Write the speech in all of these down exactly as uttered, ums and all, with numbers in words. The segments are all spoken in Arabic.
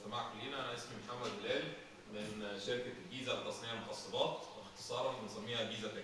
استماعكم لينا. انا اسمي محمد هلال من شركه الجيزه لتصنيع المخصبات، واختصارا بنسميها جيزه تك.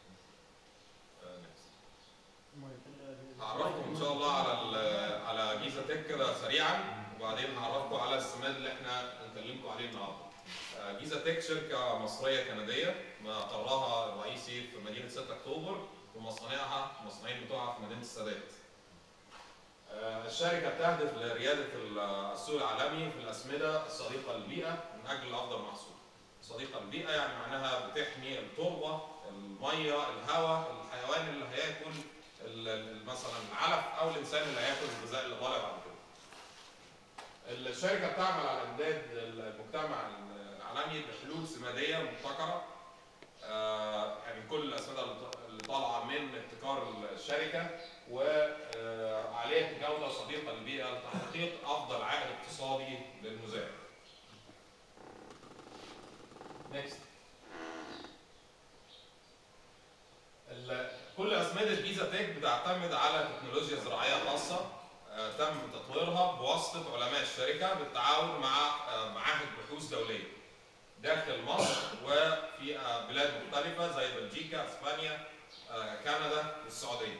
هعرفكم ان شاء الله على على جيزه تك كده سريعا، وبعدين هعرفكم على السماد اللي احنا هنكلمكم عليه النهارده. جيزه تك شركه مصريه كنديه مقرها الرئيسي في مدينه ستة أكتوبر، ومصانعها المصنعين بتوعها في مدينه السادات. الشركه بتهدف لرياده السوق العالمي في الاسمده الصديقه للبيئه من اجل افضل محصول. صديقه للبيئه يعني معناها بتحمي التربه، الميه، الهواء، الحيوان اللي هياكل مثلا العلف، او الانسان اللي هياكل الغذاء اللي طالع بعد كده. الشركه بتعمل على امداد المجتمع العالمي بحلول سماديه مبتكره، يعني كل الاسمده اللي طالعه من ابتكار الشركه وعليه جوده صديقه للبيئه لتحقيق افضل عائد اقتصادي للمزارع. نيكست. كل اسمده جيزه تك بتعتمد على تكنولوجيا زراعيه خاصه تم تطويرها بواسطه علماء الشركه بالتعاون مع معاهد بحوث دوليه داخل مصر وفي بلاد مختلفه زي بلجيكا، اسبانيا، كندا والسعوديه.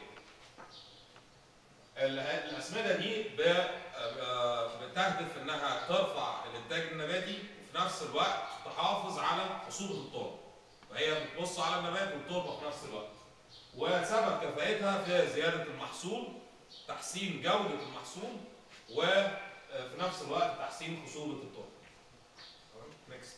الاسمده دي بتهدف انها ترفع الانتاج النباتي وفي نفس الوقت تحافظ على خصوبه التربه، فهي بتبص على النبات والتربه في نفس الوقت. وسبب كفاءتها في زياده المحصول، تحسين جوده المحصول، وفي نفس الوقت تحسين خصوبه التربه. نيكست.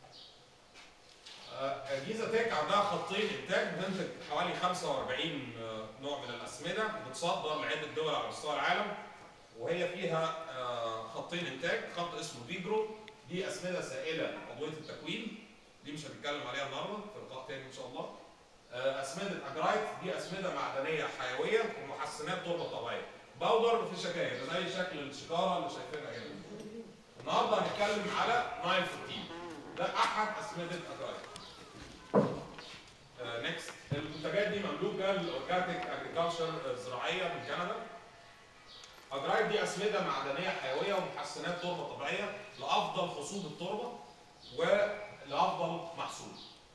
جيزه تك عندها خطين انتاج، بتنتج حوالي خمسة وأربعين نوع من الاسمده، بتصدر لعده دول على مستوى العالم. وهي فيها خطين انتاج، خط اسمه فيجرو، دي اسمده سائله عضويه التكوين، دي مش هنتكلم عليها النهارده، في لقاء تاني ان شاء الله. اسمده اجرايت دي اسمده معدنيه حيويه ومحسنات تربه طبيعيه. باودر في شكاير زي شكل الشكاره اللي شايفينها هنا. النهارده هنتكلم على نايل فورتين، ده احد اسمده اجرايت. نيكست. uh, المنتجات دي مملوكه لاورجانيك اجريكلتشر زراعيه من كندا. اجرايت دي اسمده معدنيه حيويه ومحسنات تربه طبيعيه لافضل خصوبه التربه ولافضل محصول.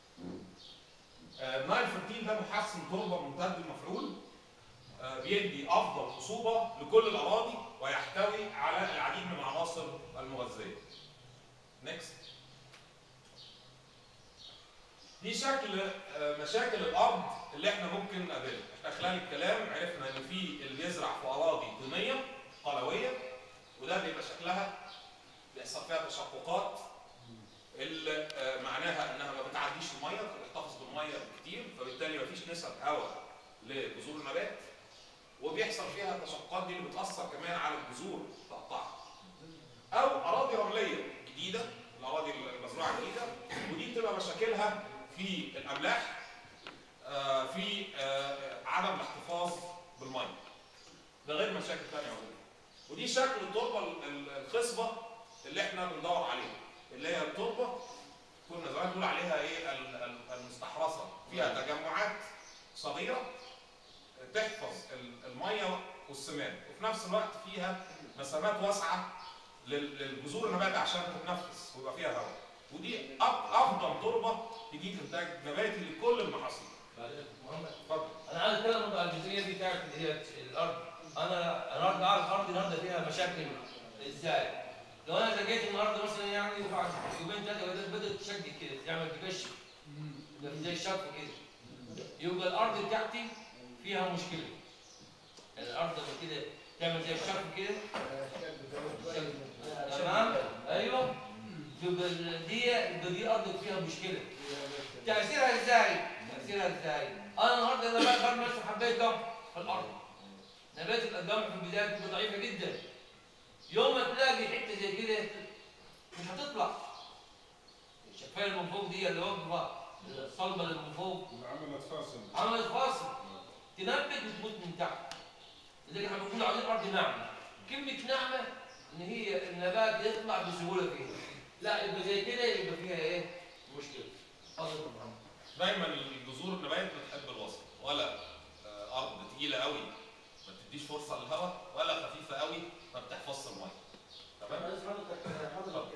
نايل فورتين ده محسن تربه ممتد المفعول، uh, بيدي افضل خصوبه لكل الاراضي ويحتوي على العديد من العناصر المغذيه. نيكست. دي شكل مشاكل الارض اللي احنا ممكن نقابلها. احنا خلال الكلام عرفنا ان في اللي بيزرع في اراضي طينيه قلويه، وده بيبقى شكلها بيحصل فيها تشققات اللي معناها انها ما بتعديش الميه، فبتحتفظ بالميه كتير، فبالتالي ما فيش نسب هواء لجذور النبات، وبيحصل فيها التشققات دي اللي بتاثر كمان على الجذور تقطعها. او اراضي رمليه جديده، الاراضي المزروعه جديده، ودي بتبقى مشاكلها في الاملاح، آه في آه عدم الاحتفاظ بالميه، ده غير مشاكل ثانيه موجوده. ودي شكل التربه الخصبه اللي احنا بندور عليها، اللي هي التربه كنا زمان بنقول عليها ايه؟ المستحرصه، فيها تجمعات صغيره تحفظ الميه والسماد، وفي نفس الوقت فيها مسافات واسعه للجذور النبات عشان تتنفس ويبقى فيها هواء. ودي افضل تربه تجيب انتاج نباتي لكل المحاصيل. محمد اتفضل. انا عايز اتكلم على الجزئيه دي بتاعت اللي هي الارض. انا النهارده اعرف الارض النهارده فيها مشاكل ازاي؟ لو انا زجيت النهارده مثلا يعني وبعد يومين ثلاثه بدات تشد كده تعمل تكشف زي الشط كده، يبقى الارض بتاعتي فيها مشكله. يعني الارض لما كده تعمل زي الشط كده تمام؟ ايوه، يبقى دي يبقى دي ارض فيها مشكله. تاثيرها ازاي؟ تاثيرها ازاي؟ انا النهارده انا بقى مثلا حبيت قمح في الارض، نبات القمح في البدايه بتبقى ضعيفه جدا. يوم ما تلاقي حته زي كده مش هتطلع. الشفايه اللي من فوق دي اللي واقفه الصلبه اللي من فوق عملت فاصل عملت فاصل تنبت وتموت من تحت. لذلك احنا بنقول عليه الارض ناعمه. كلمه ناعمه ان هي النبات يطلع بسهوله فيها. لا يبقى زي كده يبقى فيها ايه؟ مشكله. اتفضل يا محمد. دايما الجذور النبات بتحب الوسط، ولا ارض تقيله قوي ما بتديش فرصه للهواء، ولا خفيفه قوي ما بتحفظش الميه. تمام؟ حضرتك حضرتك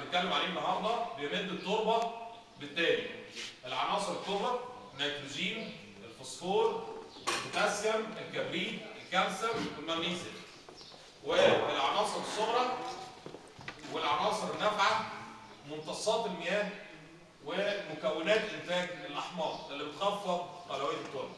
هنتكلم عليه النهارده بيمد التربه بالتالي العناصر الكبرى: النيتروجين، الفوسفور، البوتاسيوم، الكبريت، الكالسيوم، والمغنيسيوم. والعناصر الصغرى والعناصر النافعه: ممتصات المياه ومكونات انتاج الاحماض اللي بتخفض قلويه التربه.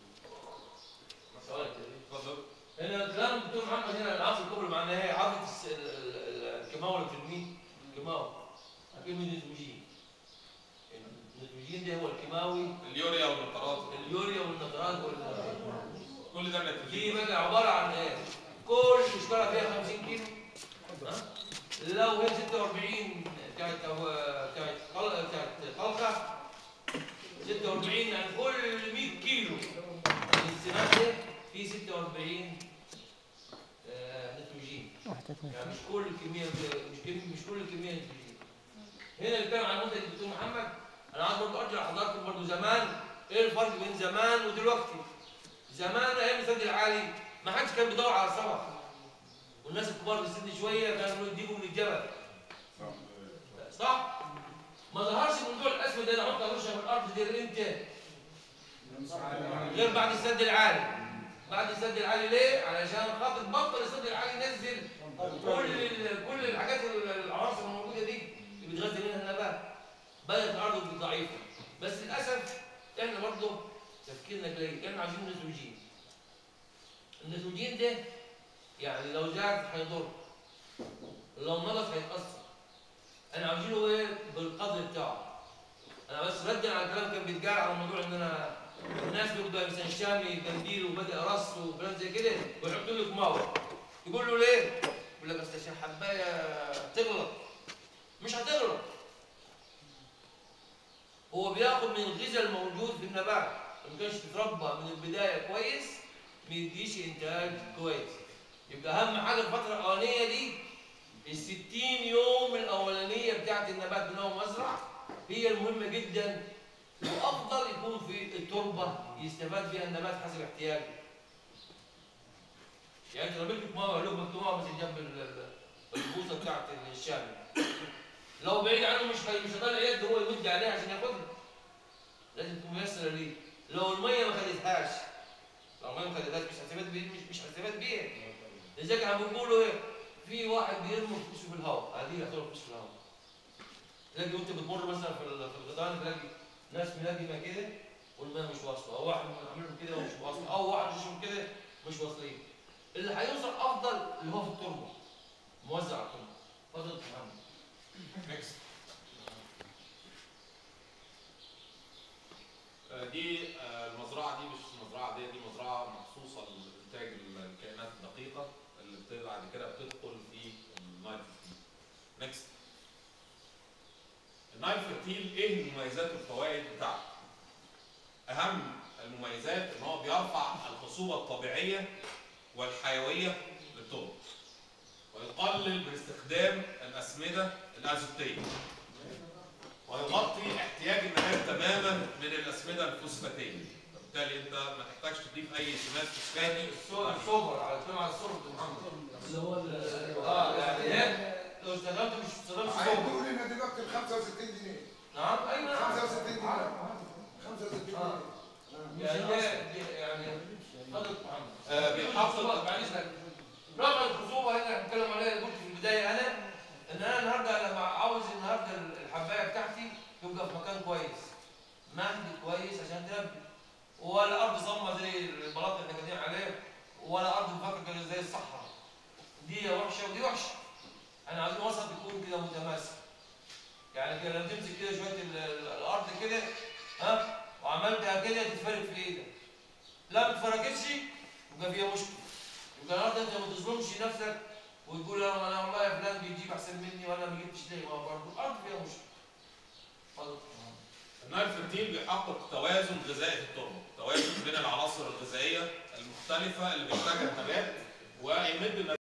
اتفضل. هنا كلام الدكتور محمد هنا العناصر الكبرى معناها هي عضله الكيماوي اللي بترميه كيماوي. اكيد من النيتروجين. النيتروجين ده هو الكيماوي. اليوريا والنترات. اليوريا والنترات وال كل ده النيتروجين. دي بقى عباره عن ايه؟ كل مشكله فيها خمسين كيلو. لو هي ستة وأربعين كانت كانت كانت طلقه ستة وأربعين، يعني كل مية كيلو السماد ده فيه ستة وأربعين نيتروجين. يعني مش كل الكميه مش كمية مش كل الكميه نيتروجين. هنا اللي كان عن منتج الدكتور محمد، انا عايز برضه ارجع لحضراتكم برضه زمان. ايه الفرق بين زمان ودلوقتي؟ زمان ايام السد العالي ما حدش كان بيدور على السمك، والناس الكبار في السن شويه كانوا يجيبوا من الجبل. صح؟ ما ظهرش الموضوع الاسود ده، احط رشه في الارض دي امتى؟ غير بعد السد العالي. بعد السد العالي ليه؟ علشان خاطر بطل السد العالي ينزل كل كل الحاجات العناصر الموجوده دي اللي بتغذي منها النبات. بدات الارض ضعيفه، بس للاسف احنا برضه تفكيرنا قليل، احنا عايزين نيتروجين. النيتروجين ده يعني لو زاد هيضر، لو نقص هيتاثر. انا عاوزينه ايه؟ بالقدر بتاعه. انا بس ردا على الكلام كان بيتقال على موضوع ان انا الناس بيبقى مثلا شامي جنبيل وبدا رص وكلام زي كده ويحطوا لك ماوى. يقول له ليه؟ يقول لك بس عشان حبايه تغلط. مش هتغلط. هو بياخد من الغذاء الموجود في النبات، ما كانش تتربى من البدايه كويس ما يديش انتاج كويس. يبقى اهم حاجه الفتره الاولانيه دي الستين يوم الاولانيه بتاعت النبات بناء مزرعه هي المهمه جدا، وافضل يكون في التربه يستفاد بها النبات حسب احتياجه. يعني انت لو جبت ميه له مكتومه مثلا جنب البوصه بتاعت الشامي، لو بعيد عنه مش مش هيطلع يد هو يمد عليها عشان ياخدها. لازم تكون ميسره ليه. لو الميه ما خدتهاش لو الميه ما خدتهاش مش هستفاد بيها مش مش هستفاد بيها. لذلك احنا بنقولوا ايه؟ في واحد بيرمي فلوسه في الهواء، هذه يعتبر فلوس في الهواء. تلاقي وانت بتمر مثلا في في الغيطان تلاقي ناس ملاقمه كده والماء مش واصله، او واحد عاملهم كده ومش واصل، او واحد مشيهم كده مش واصلين. اللي هيوصل افضل اللي هو في التربه، موزع التربه. اتفضل يا محمد. نكست. دي المزرعه دي مش مزرعه دي دي مزرعه مخصوصه لانتاج الكائنات الدقيقه اللي بعد كده بتدخل في النايل فيرتيل. نكست. النايل فيرتيل ايه المميزات والفوائد بتاعته؟ اهم المميزات ان هو بيرفع الخصوبه الطبيعيه والحيويه للتربه، ويقلل من استخدام الاسمده الازوتيه، ويغطي احتياج النبات تماما من الاسمده الفوسفاتيه. وبالتالي انت ما تحتاجش تضيف اي سماد فوسفاتي. الصوبر على الكلام على الصوبر اللي هو اه يعني لو اشتغلت مش استخدمت صوبر. هيدوا لنا دلوقتي ب خمسة وستين جنيه. نعم ايوه خمسة وستين جنيه. خمسة وستين جنيه. يعني يعني فضل محمد بيحافظ معلش رغم الخصوبه هنا هنتكلم عليها. قلت في البدايه انا ان انا النهارده لما عاوز النهارده الحبايه بتاعتي تبقى في مكان كويس، مهد كويس عشان تنبت، ولا ارض صمه زي البلاط اللي قاعدين عليه، ولا ارض مفككه زي الصحراء. دي وحشه ودي وحشه. انا عايزين وسط يكون كده متماسك. يعني كده لما تمسك كده شويه الارض كده ها وعملتها كده تتفرق في ايدك. لا ما تفرقتش يبقى فيها مشكله. يبقى النهارده انت ما تظلمش نفسك وتقول انا انا والله يا فلان بيجيب احسن مني وانا ما جبتش ليه. ما برضه الارض فيها مشكله. اتفضل. النايل فيرتيل بيحقق توازن غذائي في التربه، توازن بين العناصر الغذائيه المختلفه اللي بيحتاجها النبات، ويمد